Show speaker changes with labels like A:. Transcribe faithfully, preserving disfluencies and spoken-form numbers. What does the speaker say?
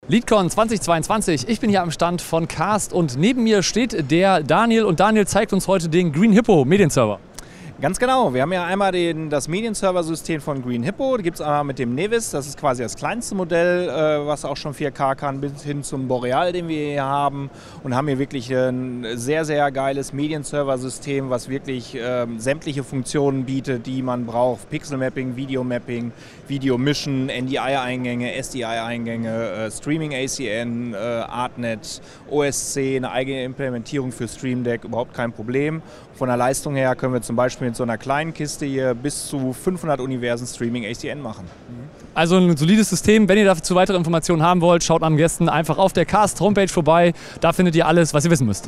A: LeadCon zweitausendzweiundzwanzig. Ich bin hier am Stand von Cast und neben mir steht der Daniel und Daniel zeigt uns heute den Green Hippo Medienserver.
B: Ganz genau. Wir haben ja einmal den, das Medienserver-System von Green Hippo. Da gibt es einmal mit dem Nevis. Das ist quasi das kleinste Modell, äh, was auch schon vier K kann, bis hin zum Boreal, den wir hier haben. Und haben hier wirklich ein sehr, sehr geiles Medienserver-System, was wirklich äh, sämtliche Funktionen bietet, die man braucht. Pixel-Mapping, Video-Mapping, Video-Mischen, N D I-Eingänge, S D I-Eingänge, äh, Streaming-A C N, äh, Artnet, O S C, eine eigene Implementierung für Stream Deck, überhaupt kein Problem. Von der Leistung her können wir zum Beispiel mit so einer kleinen Kiste hier bis zu fünfhundert Universen Streaming A C N machen.
A: Also ein solides System. Wenn ihr dazu weitere Informationen haben wollt, schaut am besten einfach auf der Cast Homepage vorbei. Da findet ihr alles, was ihr wissen müsst.